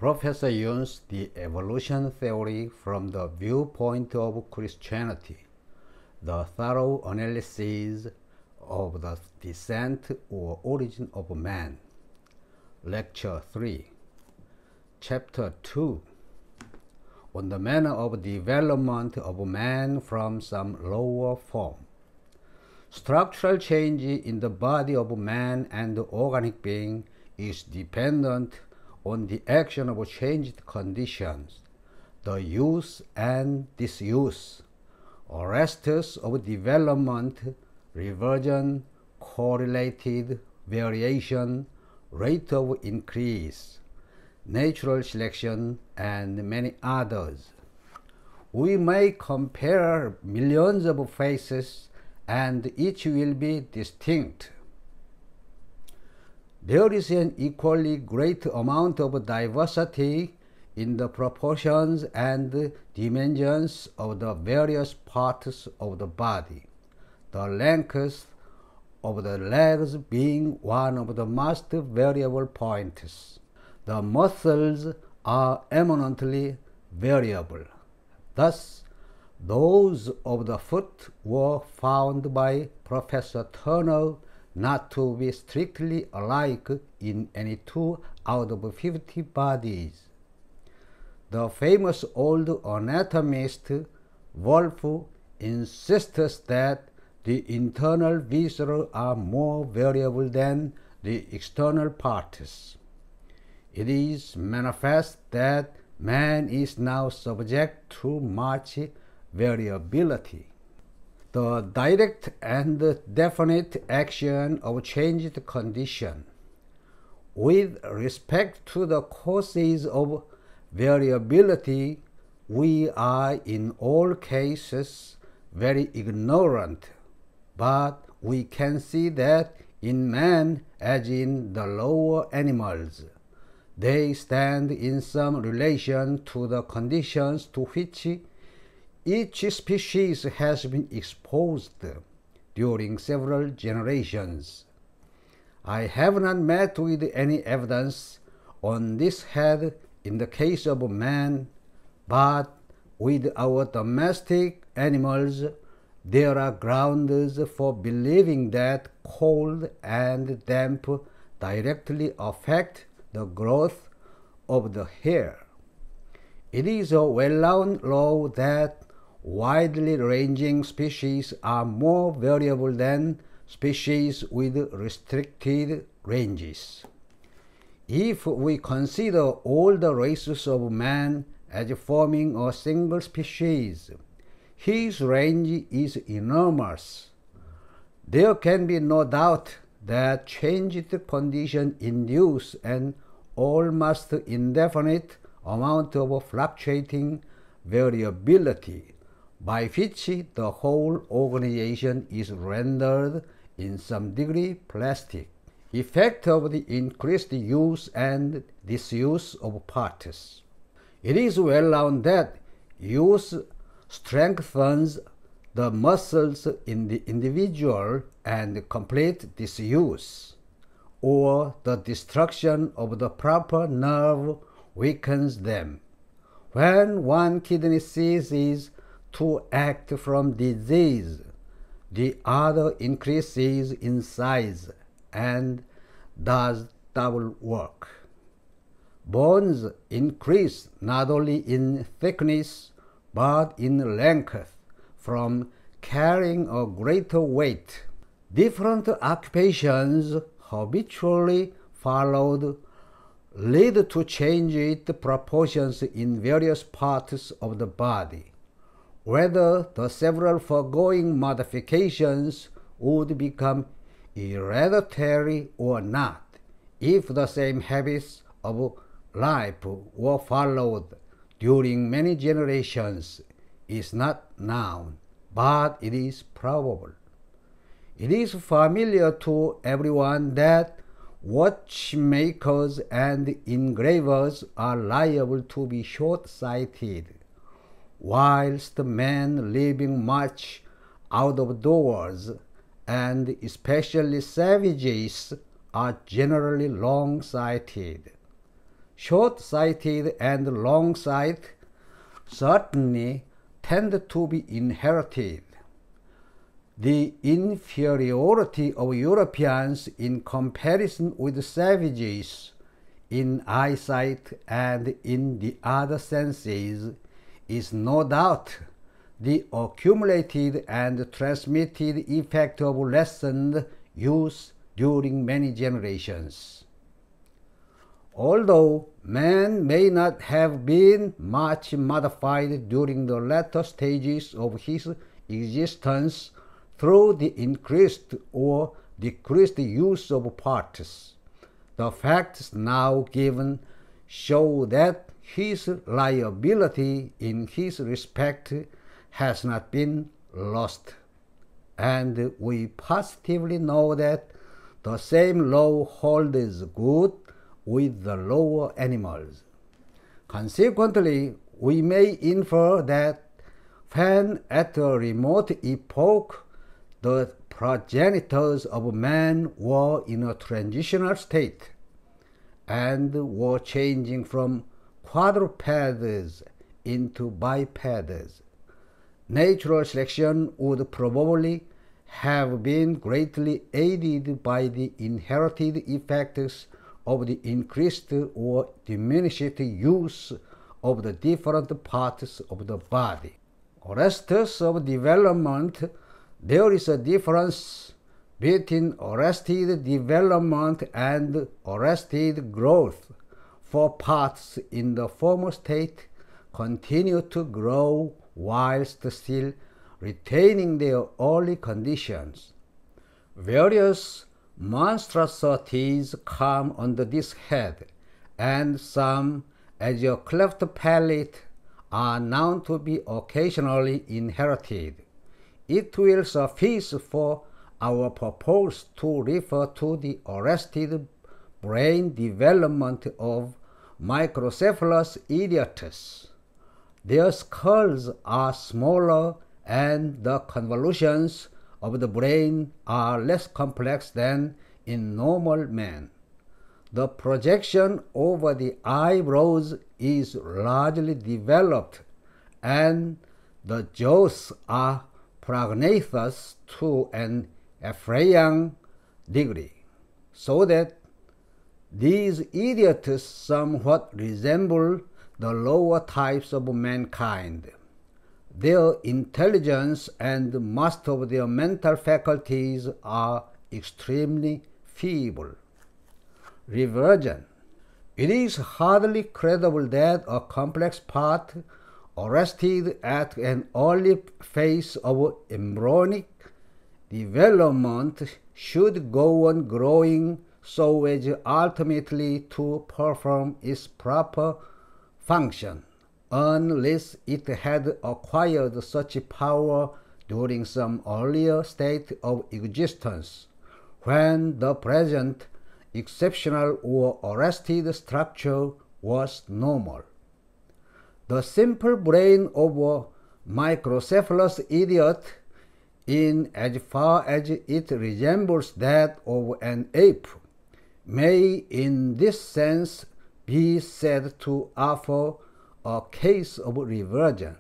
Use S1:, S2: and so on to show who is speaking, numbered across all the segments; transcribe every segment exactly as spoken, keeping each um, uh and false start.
S1: Professor used the evolution theory from the viewpoint of Christianity, the thorough analysis of the descent or origin of man. Lecture three, Chapter two, on the manner of development of man from some lower form. Structural change in the body of man and the organic being is dependent on the action of changed conditions, the use and disuse, arrests of development, reversion, correlated, variation, rate of increase, natural selection, and many others. We may compare millions of faces, and each will be distinct. There is an equally great amount of diversity in the proportions and dimensions of the various parts of the body, the length of the legs being one of the most variable points. The muscles are eminently variable. Thus, those of the foot were found by Professor Turner not to be strictly alike in any two out of fifty bodies. The famous old anatomist Wolff insists that the internal viscera are more variable than the external parts. It is manifest that man is now subject to much variability. The direct and definite action of changed condition. With respect to the causes of variability, we are in all cases very ignorant, but we can see that in man, as in the lower animals, they stand in some relation to the conditions to which each species has been exposed during several generations. I have not met with any evidence on this head in the case of man, but with our domestic animals, there are grounds for believing that cold and damp directly affect the growth of the hair. It is a well-known law that widely ranging species are more variable than species with restricted ranges. If we consider all the races of man as forming a single species, his range is enormous. There can be no doubt that changed conditions induce an almost indefinite amount of fluctuating variability, by which the whole organization is rendered in some degree plastic, effect of the increased use and disuse of parts. It is well known that use strengthens the muscles in the individual and complete disuse, or the destruction of the proper nerve, weakens them. When one kidney ceases to act from disease, the other increases in size and does double work. Bones increase not only in thickness but in length from carrying a greater weight. Different occupations habitually followed lead to changed proportions in various parts of the body. Whether the several foregoing modifications would become hereditary or not, if the same habits of life were followed during many generations, is not known, but it is probable. It is familiar to everyone that watchmakers and engravers are liable to be short-sighted, whilst men living much out of doors, and especially savages, are generally long-sighted. short-sighted and long-sighted, certainly tend to be inherited. The inferiority of Europeans in comparison with savages in eyesight and in the other senses is no doubt the accumulated and transmitted effect of lessened use during many generations. Although man may not have been much modified during the latter stages of his existence through the increased or decreased use of parts, the facts now given show that his liability in his respect has not been lost, and we positively know that the same law holds good with the lower animals. Consequently, we may infer that when at a remote epoch the progenitors of man were in a transitional state and were changing from quadrupeds into bipeds, natural selection would probably have been greatly aided by the inherited effects of the increased or diminished use of the different parts of the body. Arrestus of development, there is a difference between arrested development and arrested growth, for parts in the former state continue to grow whilst still retaining their early conditions. Various monstrosities come under this head, and some, as a cleft palate, are known to be occasionally inherited. It will suffice for our purpose to refer to the arrested brain development of Microcephalus idiotus. Their skulls are smaller and the convolutions of the brain are less complex than in normal man. The projection over the eyebrows is largely developed, and the jaws are prognathous to an Ephraim degree, so that these idiots somewhat resemble the lower types of mankind. Their intelligence and most of their mental faculties are extremely feeble. Reversion. It is hardly credible that a complex part arrested at an early phase of embryonic development should go on growing so as ultimately to perform its proper function, unless it had acquired such power during some earlier state of existence, when the present exceptional or arrested structure was normal. The simple brain of a Microcephalus idiot, in as far as it resembles that of an ape, may in this sense be said to offer a case of reversion.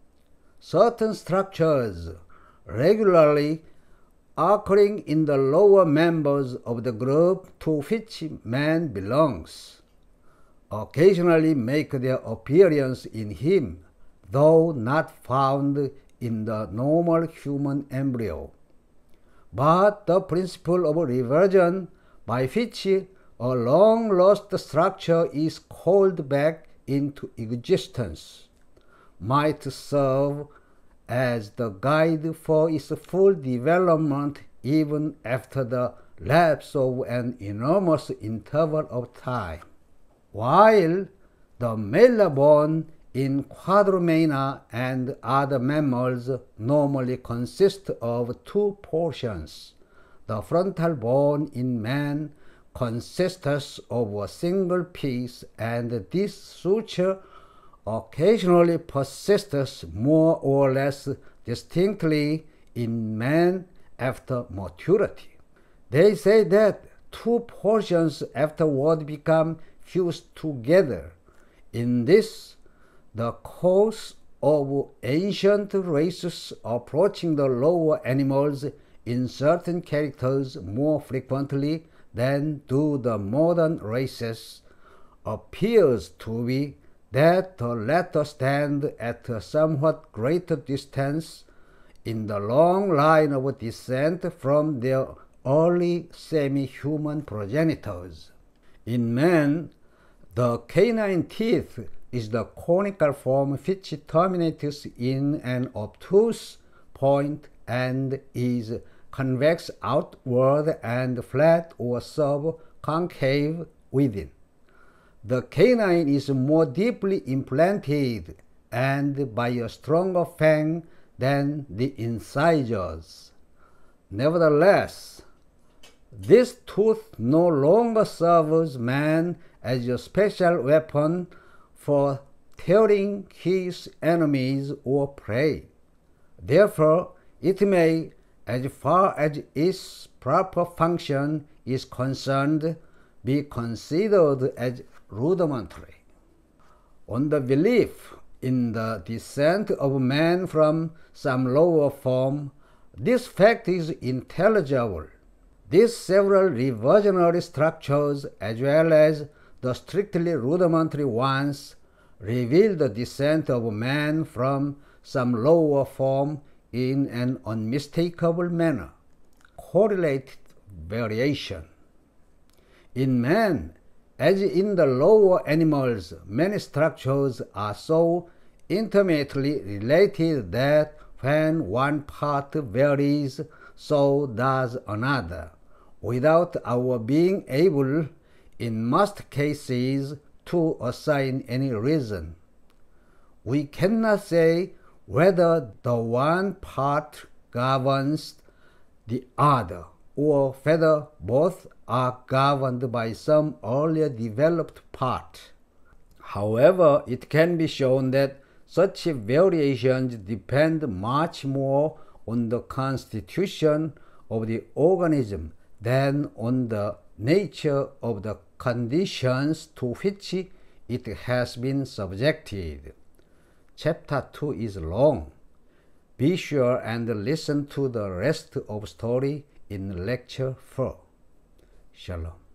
S1: Certain structures regularly occurring in the lower members of the group to which man belongs occasionally make their appearance in him, though not found in the normal human embryo. But the principle of reversion, by which a long-lost structure is called back into existence, might serve as the guide for its full development even after the lapse of an enormous interval of time. While the male bone in quadrumana and other mammals normally consists of two portions, the frontal bone in man consists of a single piece, and this suture occasionally persists more or less distinctly in man after maturity. They say that two portions afterward become fused together. In this, the course of ancient races approaching the lower animals in certain characters more frequently than do the modern races appears to be that the latter stand at a somewhat greater distance in the long line of descent from their early semi-human progenitors. In man, the canine teeth is the conical form which terminates in an obtuse point and is convex outward and flat or subconcave within. The canine is more deeply implanted and by a stronger fang than the incisors. Nevertheless, this tooth no longer serves man as a special weapon for tearing his enemies or prey. Therefore, it may, as far as its proper function is concerned, be considered as rudimentary. On the belief in the descent of man from some lower form, this fact is intelligible. These several reversionary structures, as well as the strictly rudimentary ones, reveal the descent of man from some lower form in an unmistakable manner. Correlated variation. In man, as in the lower animals, many structures are so intimately related that when one part varies, so does another, without our being able, in most cases, to assign any reason. We cannot say whether the one part governs the other, or whether both are governed by some earlier developed part. However, it can be shown that such variations depend much more on the constitution of the organism than on the nature of the conditions to which it has been subjected. Chapter two is long. Be sure and listen to the rest of the story in lecture four. Shalom.